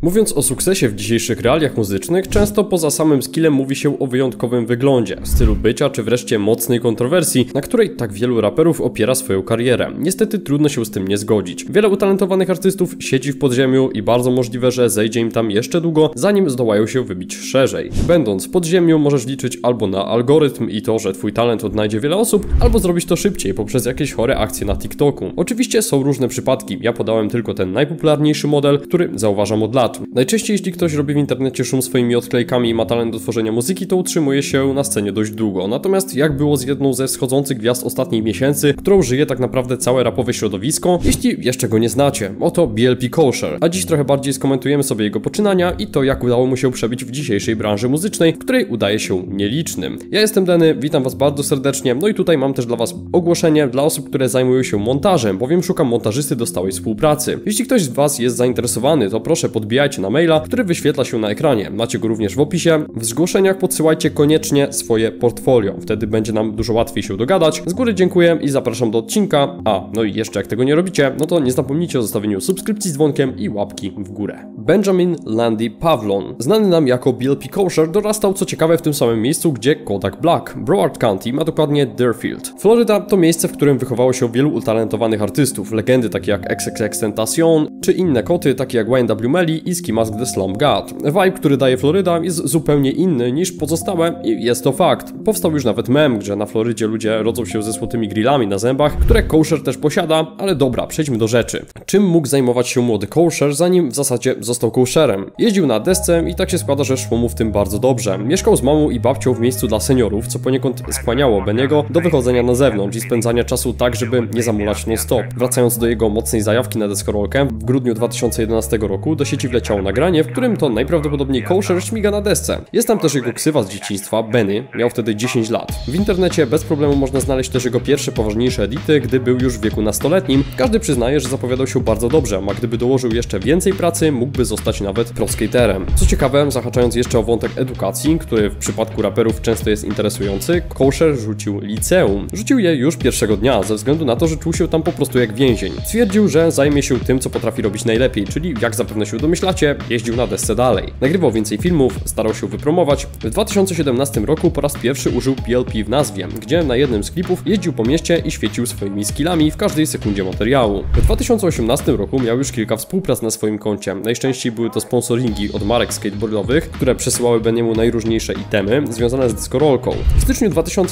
Mówiąc o sukcesie w dzisiejszych realiach muzycznych, często poza samym skillem mówi się o wyjątkowym wyglądzie, stylu bycia czy wreszcie mocnej kontrowersji, na której tak wielu raperów opiera swoją karierę. Niestety trudno się z tym nie zgodzić. Wiele utalentowanych artystów siedzi w podziemiu i bardzo możliwe, że zejdzie im tam jeszcze długo, zanim zdołają się wybić szerzej. Będąc w podziemiu możesz liczyć albo na algorytm i to, że twój talent odnajdzie wiele osób, albo zrobić to szybciej poprzez jakieś chore akcje na TikToku. Oczywiście są różne przypadki, ja podałem tylko ten najpopularniejszy model, który zauważam od lat. Najczęściej jeśli ktoś robi w internecie szum swoimi odklejkami i ma talent do tworzenia muzyki, to utrzymuje się na scenie dość długo. Natomiast jak było z jedną ze wschodzących gwiazd ostatnich miesięcy, którą żyje tak naprawdę całe rapowe środowisko, jeśli jeszcze go nie znacie. Oto BLP Kosher. A dziś trochę bardziej skomentujemy sobie jego poczynania i to, jak udało mu się przebić w dzisiejszej branży muzycznej, której udaje się nielicznym. Ja jestem Denny, witam was bardzo serdecznie, no i tutaj mam też dla was ogłoszenie dla osób, które zajmują się montażem, bowiem szukam montażysty do stałej współpracy. Jeśli ktoś z was jest zainteresowany, to proszę podbijajcie na maila, który wyświetla się na ekranie. Macie go również w opisie. W zgłoszeniach podsyłajcie koniecznie swoje portfolio. Wtedy będzie nam dużo łatwiej się dogadać. Z góry dziękuję i zapraszam do odcinka. No i jeszcze jak tego nie robicie, no to nie zapomnijcie o zostawieniu subskrypcji z dzwonkiem i łapki w górę. Benjamin Landy Pavlon, znany nam jako BLP Kosher, dorastał co ciekawe w tym samym miejscu, gdzie Kodak Black. Broward County ma dokładnie Deerfield. Floryda to miejsce, w którym wychowało się wielu utalentowanych artystów. Legendy takie jak XXXTentacion, czy inne koty takie jak YNW Melly i Ski Mask the Slum God. Vibe, który daje Floryda, jest zupełnie inny niż pozostałe i jest to fakt. Powstał już nawet mem, gdzie na Florydzie ludzie rodzą się ze złotymi grillami na zębach, które Kosher też posiada, ale dobra, przejdźmy do rzeczy. Czym mógł zajmować się młody Kosher, zanim w zasadzie został Kosherem? Jeździł na desce i tak się składa, że szło mu w tym bardzo dobrze. Mieszkał z mamą i babcią w miejscu dla seniorów, co poniekąd skłaniało Benniego do wychodzenia na zewnątrz i spędzania czasu tak, żeby nie zamulać non-stop. Wracając do jego mocnej zajawki na deskorolkę, w grudniu 2011 roku do sieci wleciało nagranie, w którym to najprawdopodobniej Kosher śmiga na desce. Jest tam też jego ksywa z dzieciństwa, Benny, miał wtedy 10 lat. W internecie bez problemu można znaleźć też jego pierwsze poważniejsze edity, gdy był już w wieku nastoletnim. Każdy przyznaje, że zapowiadał się bardzo dobrze, a gdyby dołożył jeszcze więcej pracy, mógłby zostać nawet pro-skaterem. Co ciekawe, zahaczając jeszcze o wątek edukacji, który w przypadku raperów często jest interesujący, Kosher rzucił liceum. Rzucił je już pierwszego dnia, ze względu na to, że czuł się tam po prostu jak więzień. Stwierdził, że zajmie się tym, co potrafi robić najlepiej, czyli jak zapewne się domyślacie, jeździł na desce dalej. Nagrywał więcej filmów, starał się wypromować. W 2017 roku po raz pierwszy użył BLP w nazwie, gdzie na jednym z klipów jeździł po mieście i świecił swoimi skillami w każdej sekundzie materiału. W 2018 roku miał już kilka współprac na swoim koncie. Najczęściej były to sponsoringi od marek skateboardowych, które przesyłały Benniemu najróżniejsze itemy związane z deskorolką. W styczniu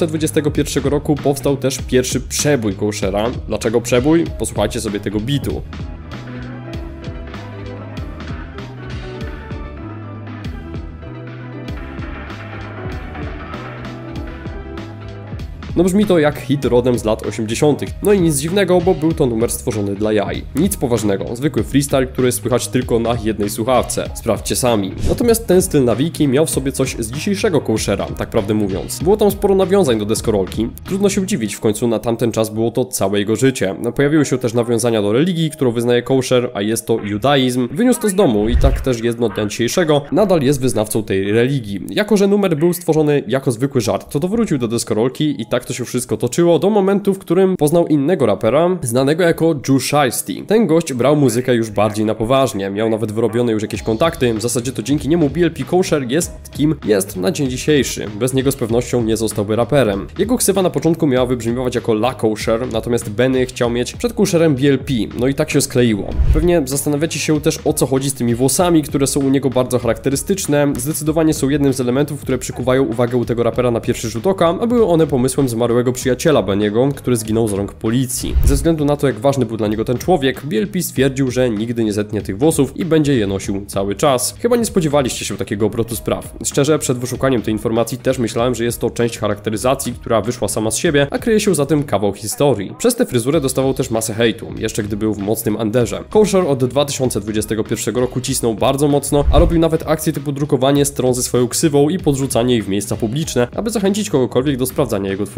2021 roku powstał też pierwszy przebój Koshera. Dlaczego przebój? Posłuchajcie sobie tego bitu. No brzmi to jak hit rodem z lat 80. No i nic dziwnego, bo był to numer stworzony dla jaj. Nic poważnego, zwykły freestyle, który słychać tylko na jednej słuchawce. Sprawdźcie sami. Natomiast ten styl nawiki miał w sobie coś z dzisiejszego Koshera, tak prawdę mówiąc. Było tam sporo nawiązań do deskorolki. Trudno się dziwić, w końcu na tamten czas było to całe jego życie. Pojawiły się też nawiązania do religii, którą wyznaje Kosher, a jest to judaizm. Wyniósł to z domu i tak też jest do dnia dzisiejszego. Nadal jest wyznawcą tej religii. Jako że numer był stworzony jako zwykły żart, to wrócił do deskorolki i tak to się wszystko toczyło do momentu, w którym poznał innego rapera, znanego jako Ju Shiesty. Ten gość brał muzykę już bardziej na poważnie, miał nawet wyrobione już jakieś kontakty, w zasadzie to dzięki niemu BLP Kosher jest kim jest na dzień dzisiejszy. Bez niego z pewnością nie zostałby raperem. Jego ksywa na początku miała wybrzmiewać jako La Kosher, natomiast Benny chciał mieć przed Kosherem BLP, no i tak się skleiło. Pewnie zastanawiacie się też, o co chodzi z tymi włosami, które są u niego bardzo charakterystyczne. Zdecydowanie są jednym z elementów, które przykuwają uwagę u tego rapera na pierwszy rzut oka, a były one pomysłem zmarłego przyjaciela Benniego, który zginął z rąk policji. Ze względu na to, jak ważny był dla niego ten człowiek, BLP stwierdził, że nigdy nie zetnie tych włosów i będzie je nosił cały czas. Chyba nie spodziewaliście się takiego obrotu spraw. Szczerze, przed wyszukaniem tej informacji też myślałem, że jest to część charakteryzacji, która wyszła sama z siebie, a kryje się za tym kawał historii. Przez tę fryzurę dostawał też masę hejtu, jeszcze gdy był w mocnym underze. Kosher od 2021 roku cisnął bardzo mocno, a robił nawet akcje typu drukowanie stron ze swoją ksywą i podrzucanie ich w miejsca publiczne, aby zachęcić kogokolwiek do sprawdzania jego twórczości.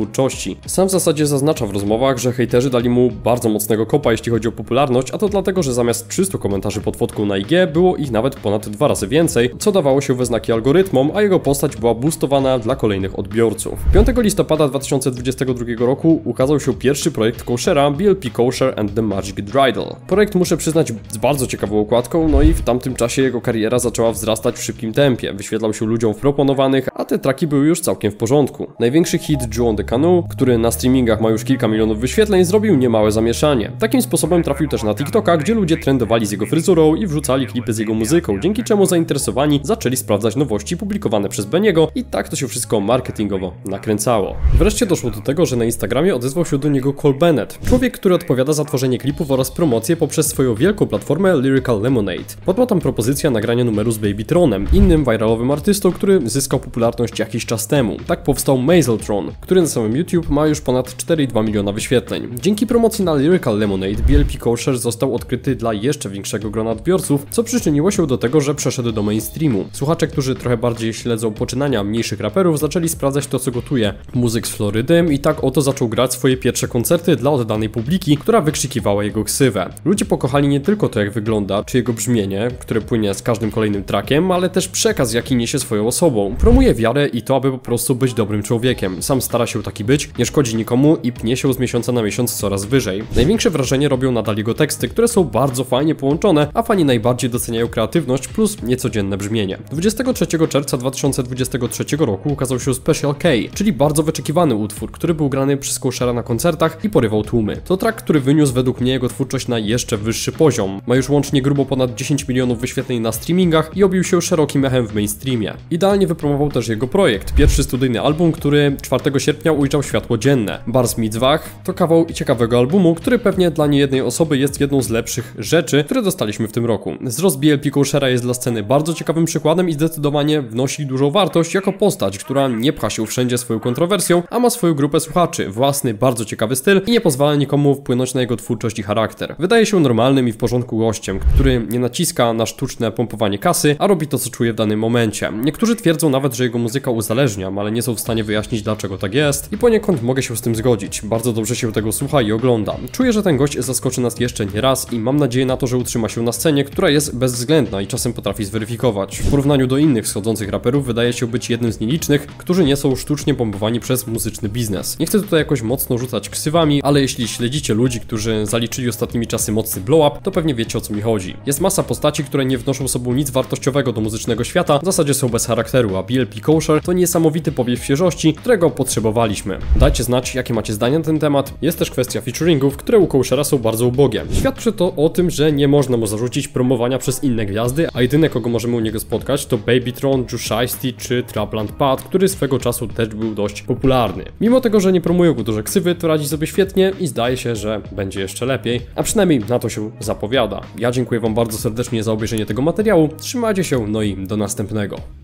twórczości. Sam w zasadzie zaznacza w rozmowach, że hejterzy dali mu bardzo mocnego kopa, jeśli chodzi o popularność, a to dlatego, że zamiast 300 komentarzy pod fotką na IG było ich nawet ponad 2 razy więcej, co dawało się we znaki algorytmom, a jego postać była boostowana dla kolejnych odbiorców. 5 listopada 2022 roku ukazał się pierwszy projekt Koshera, BLP Kosher and the Magic Dreidel. Projekt, muszę przyznać, z bardzo ciekawą okładką, no i w tamtym czasie jego kariera zaczęła wzrastać w szybkim tempie. Wyświetlał się ludziom w proponowanych, a te traki były już całkiem w porządku. Największy hit Jew on the Canoe, który na streamingach ma już kilka milionów wyświetleń, zrobił niemałe zamieszanie. Takim sposobem trafił też na TikToka, gdzie ludzie trendowali z jego fryzurą i wrzucali klipy z jego muzyką, dzięki czemu zainteresowani zaczęli sprawdzać nowości publikowane przez Beniego i tak to się wszystko marketingowo nakręcało. Wreszcie doszło do tego, że na Instagramie odezwał się do niego Cole Bennett, człowiek, który odpowiada za tworzenie klipów oraz promocję poprzez swoją wielką platformę Lyrical Lemonade. Padła tam propozycja nagrania numeru z Babytronem, innym viralowym artystą, który zyskał popularność jakiś czas temu. Tak powstał Mazeltron, który na samym YouTube ma już ponad 4,2 miliona wyświetleń. Dzięki promocji na Lyrical Lemonade BLP Kosher został odkryty dla jeszcze większego grona odbiorców, co przyczyniło się do tego, że przeszedł do mainstreamu. Słuchacze, którzy trochę bardziej śledzą poczynania mniejszych raperów, zaczęli sprawdzać to, co gotuje muzyk z Florydy i tak oto zaczął grać swoje pierwsze koncerty dla oddanej publiki, która wykrzykiwała jego ksywę. Ludzie pokochali nie tylko to, jak wygląda, czy jego brzmienie, które płynie z każdym kolejnym trackiem, ale też przekaz, jaki niesie swoją osobą. Promuje wiarę i to, aby po prostu być dobrym człowiekiem. Sam stara się taki być, nie szkodzi nikomu i pnie się z miesiąca na miesiąc coraz wyżej. Największe wrażenie robią nadal jego teksty, które są bardzo fajnie połączone, a fani najbardziej doceniają kreatywność plus niecodzienne brzmienie. 23 czerwca 2023 roku ukazał się Special K, czyli bardzo wyczekiwany utwór, który był grany przez Koshera na koncertach i porywał tłumy. To track, który wyniósł według mnie jego twórczość na jeszcze wyższy poziom. Ma już łącznie grubo ponad 10 milionów wyświetleń na streamingach i obił się szerokim echem w mainstreamie. Idealnie wypromował też jego projekt, pierwszy studyjny album, który 4 sierpnia ujrzał światło dzienne. Bars Mitzvah to kawał ciekawego albumu, który pewnie dla niejednej osoby jest jedną z lepszych rzeczy, które dostaliśmy w tym roku. Wzrost BLP Koshera jest dla sceny bardzo ciekawym przykładem i zdecydowanie wnosi dużą wartość jako postać, która nie pcha się wszędzie swoją kontrowersją, a ma swoją grupę słuchaczy, własny, bardzo ciekawy styl i nie pozwala nikomu wpłynąć na jego twórczość i charakter. Wydaje się normalnym i w porządku gościem, który nie naciska na sztuczne pompowanie kasy, a robi to, co czuje w danym momencie. Niektórzy twierdzą nawet, że jego muzyka uzależnia, ale nie są w stanie wyjaśnić, dlaczego tak jest i poniekąd mogę się z tym zgodzić. Bardzo dobrze się tego słucha i ogląda. Czuję, że ten gość zaskoczy nas jeszcze nie raz i mam nadzieję na to, że utrzyma się na scenie, która jest bezwzględna i czasem potrafi zweryfikować. W porównaniu do innych schodzących raperów wydaje się być jednym z nielicznych, którzy nie są sztucznie pompowani przez muzyczny biznes. Nie chcę tutaj jakoś mocno rzucać ksywami, ale jeśli śledzicie ludzi, którzy zaliczyli ostatnimi czasy mocny blow-up, to pewnie wiecie, o co mi chodzi. Jest masa postaci, które nie wnoszą sobą nic wartościowego do muzycznego świata, w zasadzie są bez charakteru, a BLP Kosher to niesamowity powiew świeżości, którego potrzebowaliśmy. Dajcie znać, jakie macie zdania na ten temat. Jest też kwestia featuringów, które u Koshera są bardzo ubogie. Świadczy to o tym, że nie można mu zarzucić promowania przez inne gwiazdy, a jedyne, kogo możemy u niego spotkać, to Babytron, Ju Shiesty czy Trapland Pat, który swego czasu też był dość popularny. Mimo tego, że nie promują go duże ksywy, to radzi sobie świetnie i zdaje się, że będzie jeszcze lepiej, a przynajmniej na to się zapowiada. Ja dziękuję wam bardzo serdecznie za obejrzenie tego materiału, trzymajcie się, no i do następnego.